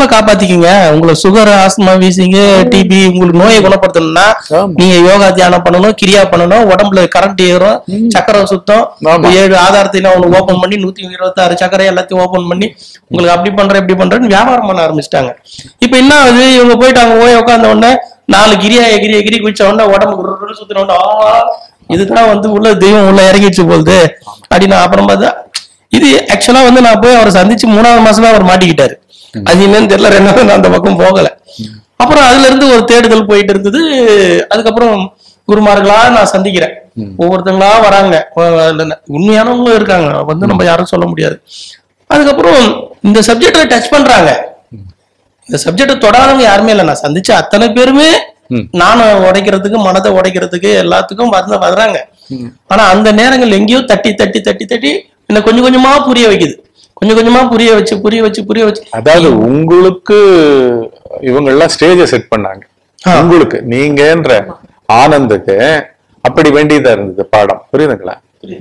காப்பாத்திக்கீங்க. உங்களுக்கு sugar, asthma, வீசிங்க, DP, உங்களுக்கு நோயை குணப்படுத்தணும்னா நீங்க யோகா தியானம் பண்ணணும், கிரியா பண்ணணும், உடம்புல கரண்ட் ஏறும், சக்கரை சுத்தம், 7 ஆதாரத்தையும் அவனுக்கு ஓபன் பண்ணி 126 சக்கரை எல்லாத்தையும் ஓபன் பண்ணி உங்களுக்கு அப்படி பண்ற இப்படி பண்றேன்னு வியாபாரம் பண்ண ஆரம்பிச்சிட்டாங்க. இப்ப என்ன ஆகுது, இவங்க போயிட்டு அங்க போய் உட்கார்ந்த உடனே 4 கிரி குடிச்ச உடனே உடம்புக்கு சுத்தின உடனே இதுதான் உள்ள தெய்வம் உள்ள இறங்கிடுச்சு போகுது அப்படின்னா அப்புறம் பார்த்தா இது ஆக்சுவலா நான் போய் அவரை சந்திச்சு 3வது மாசம் அவர் மாட்டிக்கிட்டாரு. அது என்னன்னு தெரியல. 2வது நான் அந்த பக்கம் போகல. அப்புறம் அதுல இருந்து ஒரு தேடுதல் போயிட்டு இருந்தது. அதுக்கப்புறம் குருமார்களா நான் சந்திக்கிறேன். ஒவ்வொருத்தங்களா வராங்க, உண்மையானவங்களும் இருக்காங்க, நம்ம யாரும் சொல்ல முடியாது. அதுக்கப்புறம் இந்த சப்ஜெக்ட டச் பண்றாங்க. இந்த சப்ஜெக்ட தொடாதவங்க யாருமே இல்லை. நான் சந்திச்ச அத்தனை பேருமே நானும் உடைக்கிறதுக்கு, மனதை உடைக்கிறதுக்கு எல்லாத்துக்கும் வர்றாங்க. ஆனா அந்த நேரங்கள் எங்கேயோ தட்டி தட்டி தட்டி தட்டி என்ன கொஞ்சம் கொஞ்சமா புரிய வைக்குது. கொஞ்சம் கொஞ்சமா புரிய வச்சு அதாவது உங்களுக்கு இவங்க எல்லாம் ஸ்டேஜ செட் பண்ணாங்க. உங்களுக்கு நீங்கன்ற ஆனந்துக்கு அப்படி வேண்டியதா இருந்தது பாடம். புரியுதுங்களா?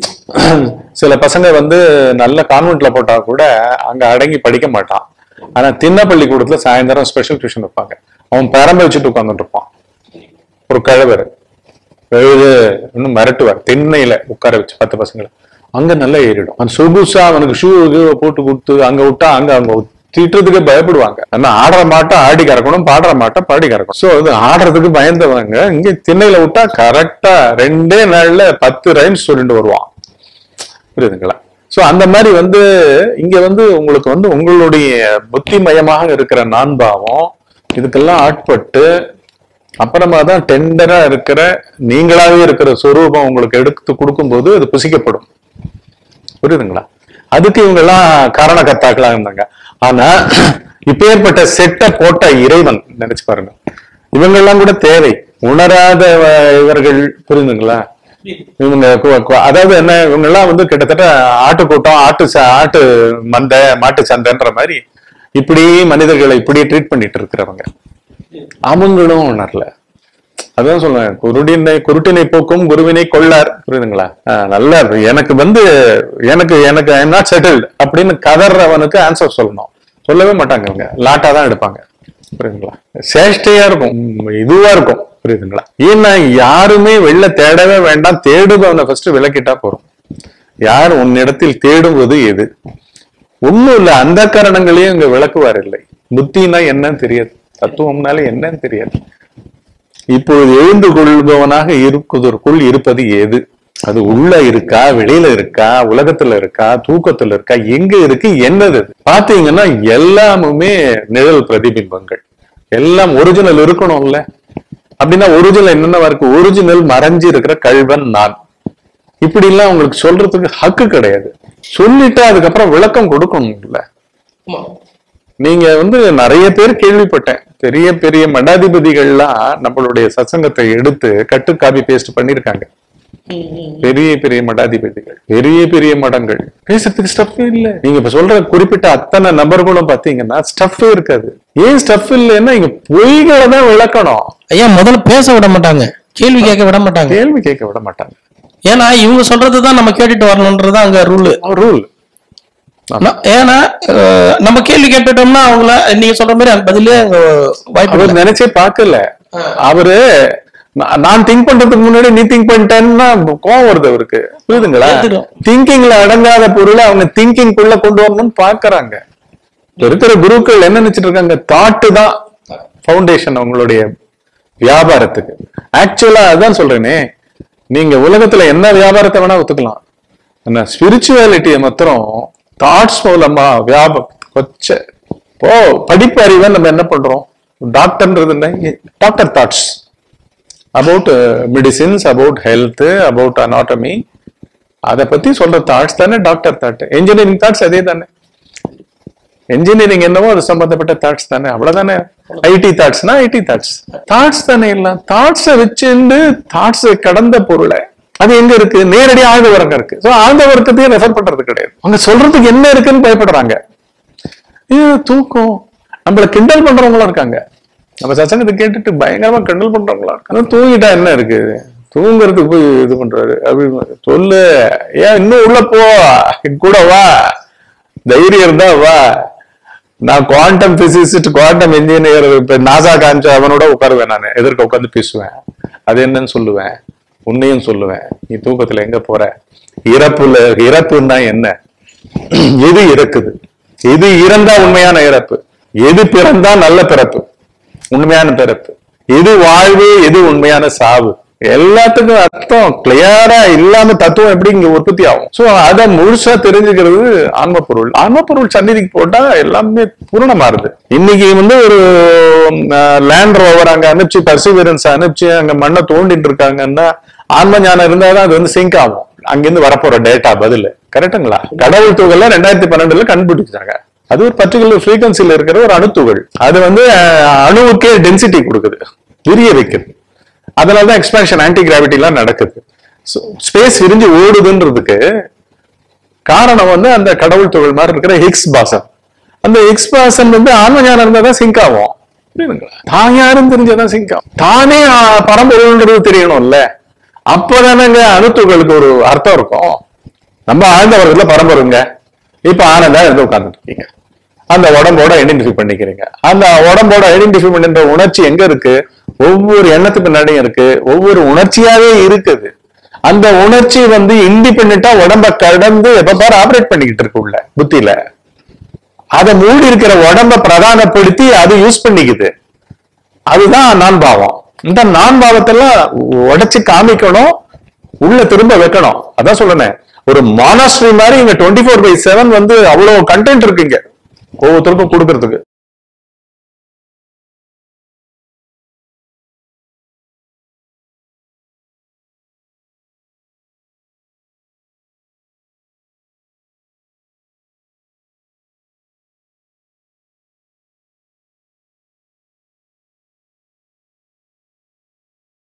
சில பசங்க நல்ல கான்வென்ட்ல போட்டா கூட அங்க அடங்கி படிக்க மாட்டான். ஆனா திண்ண பள்ளிக்கூடத்துல சாயந்தரம் ஸ்பெஷல் டியூஷன் வைப்பாங்க. அவன் பெரம்ப வச்சுட்டு உட்கார்ந்துட்டு இருப்பான். ஒரு கழவர் எழுது இன்னும் மிரட்டுவார். திண்ணையில உட்கார வச்சு 10 பசங்களை அங்க நல்லா ஏறிடும். அந்த சொகுசா அவனுக்கு ஷூ போட்டு கொடுத்து அங்க விட்டா அங்க திட்டுறதுக்கு பயப்படுவாங்க. ஆனா ஆடுற மாட்டா ஆடி கறக்கணும், பாடுற மாட்டா பாடி கறக்கணும். சோ அது ஆடுறதுக்கு பயந்தவங்க இங்க திண்ணையில விட்டா கரெக்டா 2 நாள்ல 10 ரைம்ஸ் சொல்லிட்டு வருவான். புரியுதுங்களா? சோ அந்த மாதிரி இங்க உங்களுக்கு உங்களுடைய புத்திமயமாக இருக்கிற நான்பாவம் இதுக்கெல்லாம் ஆட்பட்டு அப்புறமா தான் டெண்டரா இருக்கிற நீங்களாவே இருக்கிற சொரூபம் உங்களுக்கு எடுத்து கொடுக்கும்போது அது புசிக்கப்படும். புரியுதுங்களா? அதுக்கு இவங்க எல்லாம் காரண கர்த்தாக்களா இருந்தாங்க. ஆனா இப்ப ஏற்பட்ட செட்டை போட்ட இறைவன் நினைச்சு பாருங்க. இவங்க எல்லாம் கூட தேவை உணராத இவர்கள். புரியுதுங்களா? இவங்க அதாவது என்ன, இவங்க எல்லாம் கிட்டத்தட்ட ஆட்டுக்கூட்டம், ஆட்டு மந்தை, மாட்டு சந்தைன்ற மாதிரி இப்படி மனிதர்களை இப்படி ட்ரீட் பண்ணிட்டு இருக்கிறவங்க. அவங்களும் உணரல. அதான் சொல்லுவேன், குருட்டினை போக்கும் குருவினை கொள்ளார். புரியுதுங்களா? நல்லா எனக்கு எனக்கு எனக்கு ஐ எம் நாட் செட்டில்டு அப்படின்னு கதறவனுக்கு ஆன்சர் சொல்லணும். சொல்லவே மாட்டாங்க. இவங்க லாட்டா தான் எடுப்பாங்க. புரியுதுங்களா? சேஷ்டையா இருக்கும், இதுவா இருக்கும். புரியுதுங்களா? ஏன்னா யாருமே வெளில தேடவே வேண்டாம். தேடுபவனை ஃபர்ஸ்ட் விலக்கிட்டா போறோம். யார் உன்னிடத்தில் தேடுவது எது? ஒண்ணும் இல்ல, அந்த காரணங்களையும் இங்க விளக்குவார் இல்லை. புத்தினா என்னன்னு தெரியாது, தத்துவம்னால என்னன்னு தெரியாது. இப்பொழுது எழுந்து கொள்பவனாக இருக்குவதற்குள் இருப்பது ஏது? அது உள்ள இருக்கா, வெளியில இருக்கா, உலகத்துல இருக்கா, தூக்கத்துல இருக்கா, எங்க இருக்கு, என்னது? பாத்தீங்கன்னா எல்லாமுமே நிழல் பிரதிபிம்பங்கள். எல்லாம் ஒரிஜினல் இருக்கணும்ல. அப்படின்னா ஒரிஜினல் என்னென்ன இருக்கு? ஒரிஜினல் மறைஞ்சு இருக்கிற கல்வன் நான். இப்படி எல்லாம் உங்களுக்கு சொல்றதுக்கு ஹக்கு கிடையாது. சொல்லிட்டு அதுக்கப்புறம் விளக்கம் கொடுக்கணும்ல. நீங்க நிறைய பேர் கேள்விப்பட்டேன், பெரிய பெரிய மடாதிபதிகள்லாம் நம்மளுடைய சத்சங்கத்தை எடுத்து கட்டு காப்பி பேஸ்ட் பண்ணிருக்காங்க. பெரிய பெரிய மடாதிபதிகள், பெரிய பெரிய மடங்கள் பேசுறதுக்கு ஸ்டஃப் இல்ல. நீங்க இப்ப சொல்ற குறிப்பிட்ட அத்தனை நபர்களும் பாத்தீங்கன்னா ஸ்டஃப் இருக்காது. ஏன் ஸ்டஃப் இல்லைன்னா இங்க பொய்களை தான் விளக்கணும். ஐயா முதல்ல பேச விட மாட்டாங்க, கேள்வி கேட்க விட மாட்டாங்க. கேள்வி கேட்க விட மாட்டாங்க. ஏன்னா இவங்க சொல்றதுதான் நம்ம கேட்டுட்டு வரணும்ன்றது அங்க ரூல். ஏன்னா நம்ம கேள்வி கேட்டுட்டோம்னா அவங்கள நீங்க சொல்ற மாதிரி அந்த பதிலே வாய்ப்பு நினைச்சே பார்க்கல. அவரு நான் திங்க் பண்றதுக்கு முன்னாடி நீ திங்க் பண்ணிட்டேன்னா கோவம் வருது அவருக்கு. புரியுதுங்களா? திங்கிங்ல அடங்காத பொருளை அவங்க திங்கிங்குள்ள கொண்டு வரணும்னு பாக்குறாங்க. இருக்கிற குருக்கள் என்ன நினைச்சிட்டு இருக்காங்க? தாட்டு தான் பவுண்டேஷன் அவங்களுடைய வியாபாரத்துக்கு. ஆக்சுவலா அதான் சொல்றேனே, நீங்க உலகத்துல என்ன வியாபாரத்தை வேணா ஒத்துக்கலாம். ஆனா ஸ்பிரிச்சுவாலிட்டியை மாத்திரம் தாட்ஸ் மூலமா கொச்ச படிப்பு அறிவை நம்ம என்ன பண்றோம்? டாக்டர்ன்றது என்ன? Doctor thoughts about medicines, about health, about anatomy, அதை பத்தி சொல்ற தாட்ஸ் தானே டாக்டர் தாட். என்ஜினியரிங் தாட்ஸ் அதே தானே. என்ஜினியரிங் என்னவோ அது சம்பந்தப்பட்ட தாட்ஸ் தானே, அவ்வளவுதானே. ஐடி தாட்ஸ்னா ஐடி தாட்ஸ் தானே. எல்லாம் தாட்ஸை வச்சுட்டு தாட்ஸ் கடந்த பொருளை அது எங்க இருக்கு? நேரடி ஆழ்ந்த வர்க்கம் இருக்கு. ஆழ்ந்த வர்க்கத்தையும் ரெஃபர் பண்றது கிடையாது. அவங்க சொல்றதுக்கு என்ன இருக்குன்னு பயப்படுறாங்க. தூக்கம் நம்மள கிண்டல் பண்றவங்களும் இருக்காங்க. நம்ம சச்சங்கத்தை கேட்டுட்டு பயங்கரமா கிண்டல் பண்றவங்களா இருக்காங்க. தூங்கிட்டா என்ன இருக்கு? தூங்குறதுக்கு போய் இது பண்றாரு அப்படின்னு சொல்லு. ஏன் இன்னும் உள்ள போ, கூட வா, தைரியம் இருந்தா வா. நான் குவாண்டம் பிசிசிஸ்ட், குவாண்டம் இன்ஜினியர், இப்ப நாசா காமிச்ச அவனோட உட்காருவேன், நான் எதிர்க்க உட்காந்து பேசுவேன். அது என்னன்னு சொல்லுவேன், உன்னையும் சொல்லுவேன். நீ தூக்கத்துல எங்க போற, இறப்புன்னா என்ன, எது இறக்குது, எது இறந்தா உண்மையான இறப்பு, எது பிறந்தா நல்ல பிறப்பு, உண்மையான பிறப்பு, எது வாழ்வு, எது உண்மையான சாவு, எல்லாத்துக்கும் அர்த்தம் கிளியரா இல்லாம தத்துவம் எப்படி இங்க உற்பத்தி ஆகும். சோ அதை முழுசா தெரிஞ்சுக்கிறது ஆன்ம பொருள். ஆன்ம பொருள் சந்நிதிக்கு போட்டா எல்லாமே பூரணமாறுது. இன்னைக்கு ஒரு லேண்ட் ரோவர் அங்க அனுப்பிச்சு, பர்சிவரன்ஸ் அனுப்பிச்சு அங்க மண்ணை தோண்டிட்டு இருக்காங்கன்னா ஆன்ம ஞானம் இருந்தாதான் அது சிங்க் ஆகும். அங்கிருந்து வரப்போற டேட்டா பதில் கரெக்டுங்களா? கடவுள் துகள்ல 2012 கண்டுபிடிச்சாங்க. அது ஒரு பர்டிகுலர் ஃப்ரீக்வன்சில இருக்கிற ஒரு அணுத்துகள். அது அணுவுக்கே டென்சிட்டி கொடுக்குது, விரிய வைக்குது. அதனாலதான் எக்ஸ்பான்ஷன், ஆன்டி கிராவிட்டி எல்லாம் நடக்குது. ஸ்பேஸ் விரிஞ்சு ஓடுதுன்றதுக்கு காரணம் அந்த கடவுள் துகள் மாதிரி இருக்கிற ஹிக்ஸ் பாசன். அந்த ஹிக்ஸ் பாசன் ஆன்ம ஞானம் இருந்தாதான் சிங்க் ஆகும். புரியுதுங்களா? தான் யாரும் தெரிஞ்சாதான் சிங்க் ஆகும். தானே பரம்பொருள்ன்றது தெரியணும்ல, அப்பதானங்க அணுத்துகளுக்கு ஒரு அர்த்தம் இருக்கும். நம்ம ஆழ்ந்த வர்க்கத்துல பரம்பரைங்க. இப்ப ஆனந்தா இருந்து உட்கார்ந்துட்டு இருக்கீங்க, அந்த உடம்போட ஐடென்டிஃபை பண்ணிக்கிறீங்க. அந்த உடம்போட ஐடென்டிஃபை பண்ணுற உணர்ச்சி எங்க இருக்கு? ஒவ்வொரு எண்ணத்துக்கு பின்னாடியும் இருக்கு, ஒவ்வொரு உணர்ச்சியாவே இருக்குது. அந்த உணர்ச்சி இண்டிபெண்டா உடம்ப கடந்து எப்ப பாரு ஆபரேட் பண்ணிக்கிட்டு இருக்கு உள்ள புத்தியில. அதை மூடி இருக்கிற உடம்ப பிரதானப்படுத்தி அது யூஸ் பண்ணிக்குது. அதுதான் நான் பாவம். இந்த நான் பாவத்தெல்லாம் உடைச்சு காமிக்கணும், உள்ள திரும்ப வைக்கணும். அதான் சொல்றேன், ஒரு மானாஸ்ட்ரி மாதிரி இங்க 24/7 அவ்வளவு கண்டென்ட் இருக்குங்க ஒவ்வொருத்தருக்கும் கொடுக்கறதுக்கு.